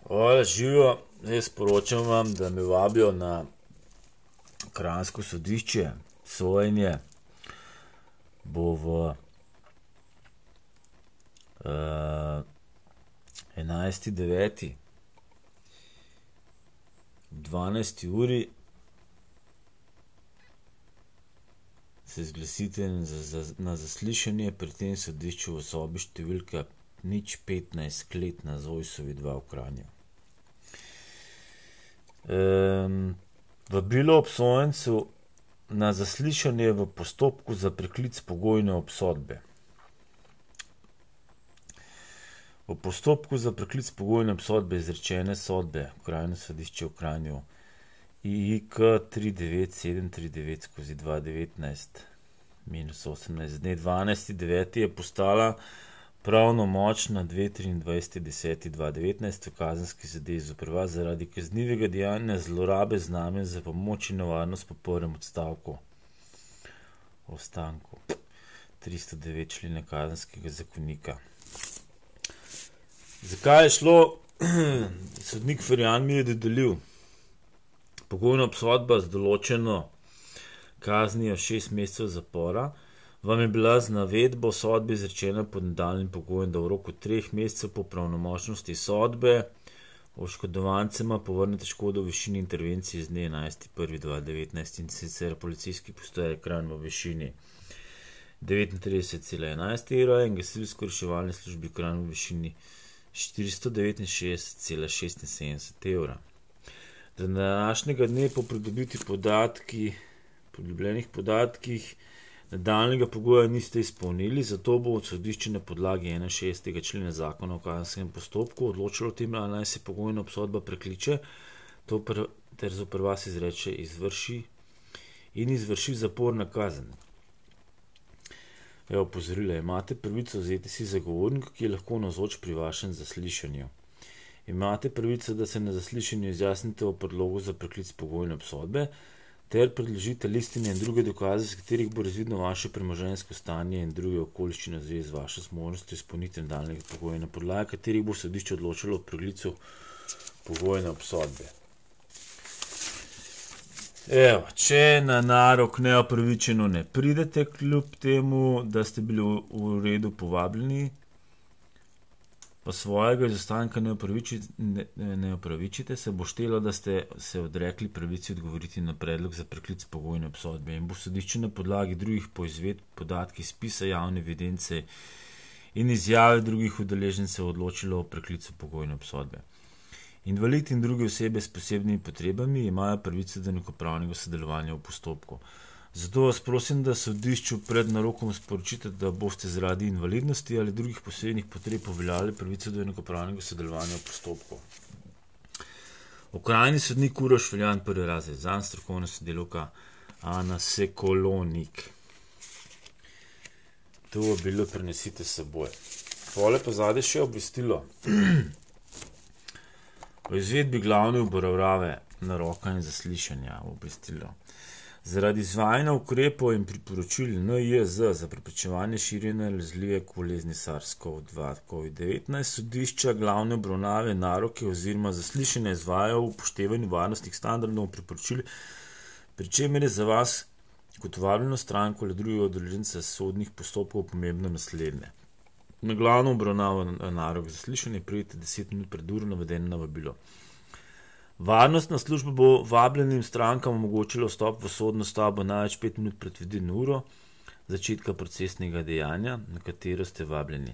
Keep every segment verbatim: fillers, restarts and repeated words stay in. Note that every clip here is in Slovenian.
Hvala, živijo. Zdaj sporočam vam, da me vabijo na kranjsko sodišče. Sojenje bo v uh, enajsti deveti ob dvanajsti uri se zglasite za, za, na zaslišanje pri tem sodišču v sobi številka nič petnajst klet na Zojsovi dva v Kranju. Um, vabilo obsojencu na zaslišanje v postopku za preklic pogojne obsodbe. V postopku za preklic pogojne obsodbe izrečene sodbe Okrajno sodišče v Kranju I K tri devet sedem tri devet skozi dva devetnajst minus osemnajst dne dvanajsti deveti je postala pravno močna dve triindvajseti deseti dva devetnajst v kazenski zadevi zoper vas zaradi kaznivega dejanja zlorabe znamenj za pomoč in nevarnost po prvem odstavku ostanku tristo devet člena kazenskega zakonika. Zakaj je šlo? Sodnik Ferjan mi je dodelil pogojna obsodba z določeno kaznijo šest mesecev zapora. Vam je bila z navedbo sodbe izrečena pod nadaljnjim pogojem, da v roku treh mesecev po pravnomočnosti sodbe oškodovancema povrnete škodo v višini intervencije z dne enajsti prvi dva devetnajst in sicer policijski postaji Kranj v višini devetintrideset cela enajst evra in gasilsko reševalne službi Kranj v višini štiristo devetinšestdeset cela šestinsedemdeset evra. Do današnjega dne po pridobiti podatki, pridobljenih podatkih nadaljnjega pogoja niste izpolnili, zato bo sodišče na podlagi enainšestdesetega člena zakona o kazenskem postopku odločilo o tem, ali naj se pogojna obsodba prekliče, to pr ter zoper vas izreče izvrši in izvrši zaporna kazen. Evo, opozorila, imate pravico vzeti si zagovornika, ki je lahko navzoč pri vašem zaslišanju. Imate pravico, da se na zaslišanju izjasnite o predlogu za preklic pogojne obsodbe, ter predložite listine in druge dokaze, z katerih bo razvidno vaše premoženjsko stanje in druge okoliščine v zvezi z vašo zmožnostjo izpolnitve nadaljnjega pogoja, na podlagi katerih bo sodišče odločilo o preklicu pogojne obsodbe. Evo, če na narok neopravičeno ne pridete, kljub temu, da ste bili v redu povabljeni, pa svojega izostanka ne opravičite, ne, ne opravičite, se bo štelo, da ste se odrekli pravici odgovoriti na predlog za preklic pogojne obsodbe in bo sodišče na podlagi drugih poizvedb podatkih spisa javne evidence in izjave drugih udeležencev odločilo o preklicu pogojne obsodbe. Invalid in druge osebe s posebnimi potrebami imajo pravico do enakopravnega sodelovanja v postopku. Zato vas prosim, da sodišču pred narokom sporočite, da boste zaradi invalidnosti ali drugih posebnih potreb uveljavili pravico do enakopravnega sodelovanja v postopku. Okrajni sodnik Uroš Ferjan, prvi razred, zanj strokovna sodelavka Ana Sekolonik. To bilo prenesite s seboj. Pole pa zadaj še obvestilo. O izvedbi glavne obravnave naroka in zaslišanja obvestilo. Zaradi izvajanja ukrepov in priporočil N I Z za preprečevanje širjenja nalezljive bolezni SARS-CoV dva COVID devetnajst sodišča glavne obravnave naroke oziroma zaslišanja izvajajo v upoštevanju varnostnih standardov priporočil, pri čemer je za vas kot vabljeno stranko ali drugega udeleženca sodnih postopkov pomembno naslednje. Na glavno obravnavo narok zaslišanja pridete deset minut pred uro navedeno na vabilo. Varnostna služba bo vabljenim strankam omogočila vstop v sodno stavbo največ pet minut pred predvideno uro začetka procesnega dejanja, na katero ste vabljeni.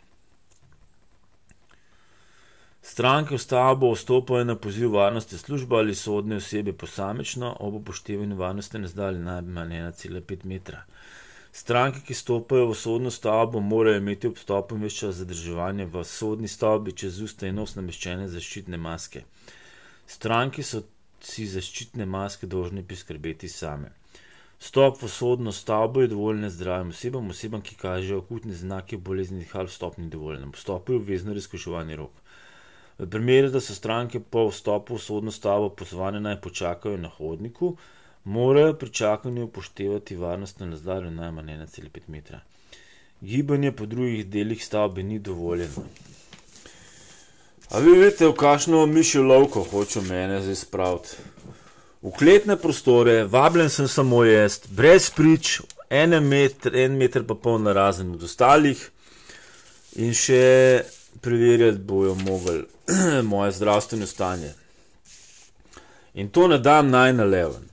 Stranke v stavbo vstopajo na poziv varnostne službe ali sodne osebe posamično ob upoštevanju varnostne razdalje najmanj ena cela pet metra. Stranke, ki stopajo v sodno stavbo, morajo imeti ob vstopu ves čas zadrževanja v sodni stavbi čez usta in nos nameščene zaščitne maske. Stranki so si zaščitne maske dolžne priskrbeti same. Vstop v sodno stavbo je dovoljen zdravim osebam, osebam, ki kažejo akutne znake bolezni ali vstop ni dovoljen. Vstop je obvezno razkuševanje rok. V primeru, da so stranke po vstopu v sodno stavbo pozvane naj počakajo na hodniku, morajo pri čakanju upoštevati varnostno razdaljo najmanj ena cela pet metra. Gibanje po drugih delih stavbe ni dovoljeno. A vi vidite, v kakšno mišjo lovko hočo mene zdaj spraviti. V kletne prostore, vabljen sem samo jaz, brez prič, en meter, en meter pa pol narazen od ostalih in še preverjati bojo mogli moje zdravstveno stanje. In to ne dam naj naleven.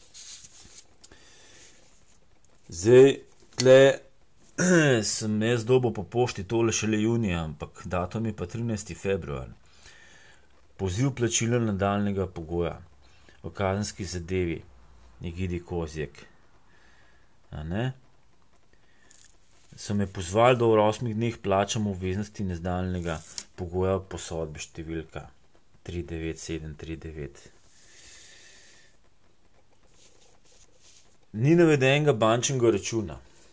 Zdaj, tle sem jaz dobil po pošti tole šele junija, ampak datum je pa trinajsti februar. Poziv plačila nadaljnjega pogoja v kazenski zadevi Egidij Kozjek. A ne? So me pozvali, da v osmih dneh plačam obveznosti nadaljnjega pogoja po sodbi številka tri devet sedem tri devet. Ni navedenega bančnega računa.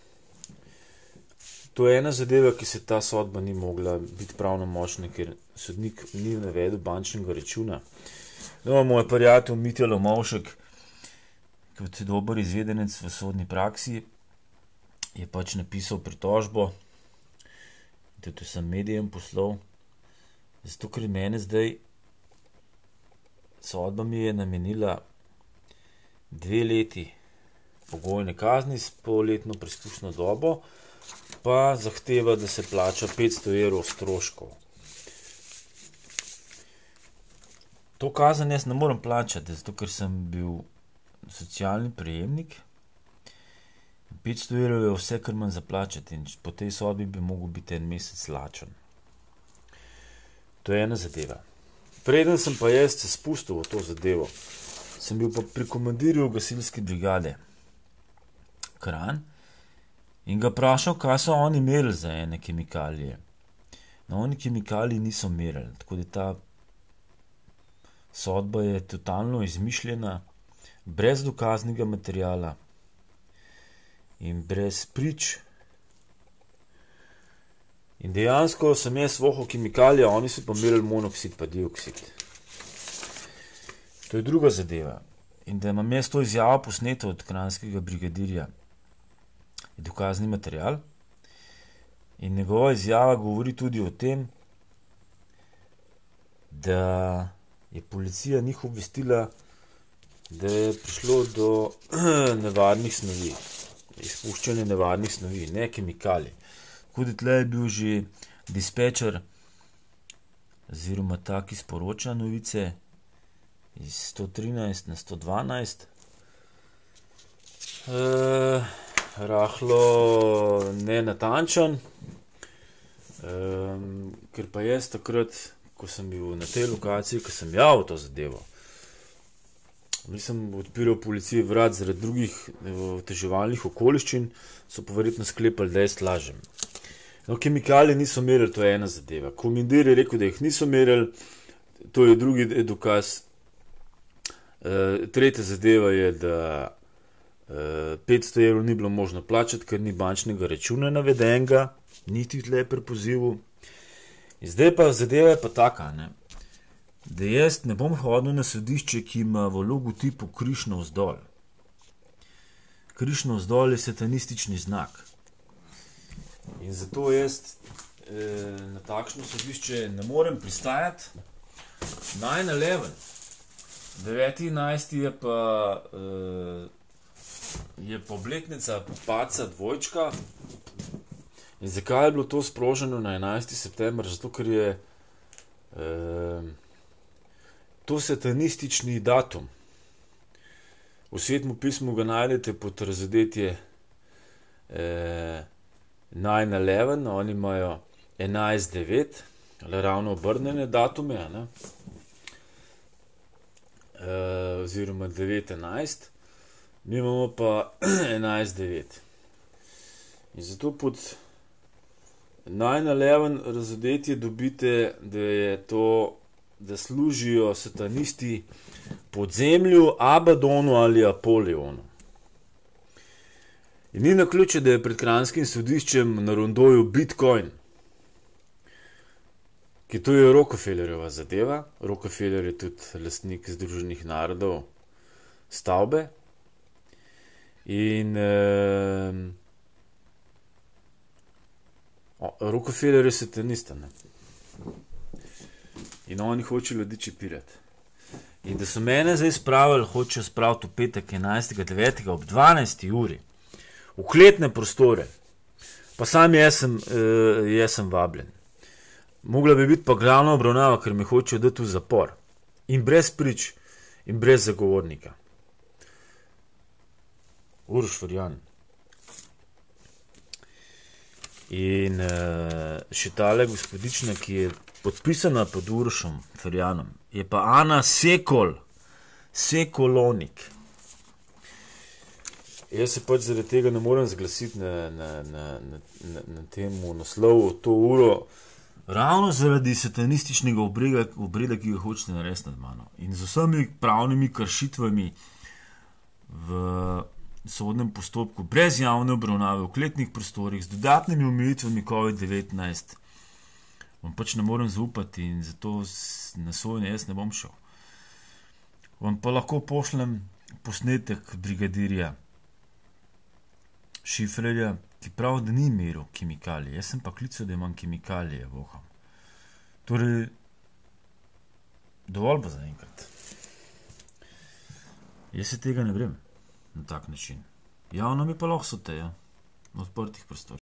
To je ena zadeva, ki se ta sodba ni mogla biti pravnomočna, ker sodnik ni navedel bančnega računa. No, moj prijatelj Mitja Lomovšek, kot dober izvedenec v sodni praksi, je pač napisal pritožbo, tudi sem medijem poslal, zato ker mene zdaj sodba mi je namenila dve leti pogojne kazni s polletno preizkusno dobo, pa zahteva, da se plača petsto evrov stroškov. To kazen jaz ne morem plačati, zato ker sem bil socialni prejemnik. petsto evrov je vse, kar imam za plačati, in po tej sodbi bi mogel biti en mesec lačen. To je ena zadeva. Preden sem pa jaz se spustil v to zadevo, sem bil pa pri komandirju gasilske brigade Kranj in ga vprašal, kaj so oni merili za ene kemikalije. No, oni kemikalije niso merili, tako da ta sodba je totalno izmišljena, brez dokaznega materiala in brez prič. In dejansko sem jaz vohal kemikalije, oni so pa merili monoksid pa dioksid. To je druga zadeva. In da imam jaz to izjavo posneto od kranjskega brigadirja, je dokazni material. In njegova izjava govori tudi o tem, da je policija njih obvestila, da je prišlo do nevarnih snovi, izpuščanja nevarnih snovi, ne kemikalij. Tako da tle je bil že dispečer, oziroma ta, ki sporoča novice, iz sto trinajst na sto dvanajst. E, rahlo nenatančen, e, ker pa jaz takrat, ko sem bil na tej lokaciji, ko sem javil to zadevo, nisem odpiral policije vrat zaradi drugih oteževalnih okoliščin, so pa verjetno sklepali, da jaz lažem. No, kemikalije niso merili, to je ena zadeva. Komandir je rekel, da jih niso merili, to je drugi dokaz. E, tretja zadeva je, da e, petsto evrov ni bilo možno plačati, ker ni bančnega računa navedenega, niti tle pri pozivu. In zdaj pa zadeva je pa taka, ne, da jaz ne bom hodil na sodišče, ki ima v logotipu križ navzdol. Križ navzdol je satanistični znak. In zato jaz eh, na takšno sodišče ne morem pristajati. nine eleven. deveti enajsti je pa eh, je pa obletnica padca dvojčka. In zakaj je bilo to sproženo na enajsti september? Zato, ker je eh, to satanistični datum. V Svetem pismu ga najdete pod razodetje eh, nine eleven, oni imajo enajst devet, ali ravno obrnjene datume, ne? E, oziroma devet enajst, mi imamo pa enajst devet. In zato pod nine eleven razodetje dobite, da je to, da služijo satanisti podzemlju, Abadonu ali Apolionu. In ni naključje, da je pred kranjskim sodiščem na rondoju Bitcoin, ki to je Rockefellerjeva zadeva. Rockefeller je tudi lastnik Združenih narodov stavbe. In eh, Rockefeller je satanista, ne. In oni hočejo ljudi čipirati. In da so mene zdaj spravili, hočejo spraviti v petek enajstega devetega ob dvanajsti uri v kletne prostore. Pa sam jaz sem, uh, jaz sem vabljen. Mogla bi biti pa glavna obravnava, ker me hočejo dati v zapor. In brez prič, in brez zagovornika. Uroš Ferjan. In uh, še tale gospodična, ki je podpisana pod Urošom Ferjanom, je pa Ana Sekol, Sekolonik. Jaz se pač zaradi tega ne morem zglasiti na, na, na, na, na, na temu naslovu to uro, ravno zaradi satanističnega obrega, obreda, ki ga hočete narediti nad mano. In z vsemi pravnimi kršitvami v sodnem postopku, brez javne obravnave, v kletnih prostorih, z dodatnimi omejitvami covid devetnajst, vam pač ne morem zaupati in zato na sojenje jaz ne bom šel. Vam pa lahko pošljem posnetek brigadirja Šifrerja, ki pravi, da ni imel kemikalije. Jaz sem pa klical, da imam kemikalije voham. Torej, dovolj pa zaenkrat. Jaz se tega ne grem na tak način. Javno mi pa lahko so te, ja, na odprtih prostorih.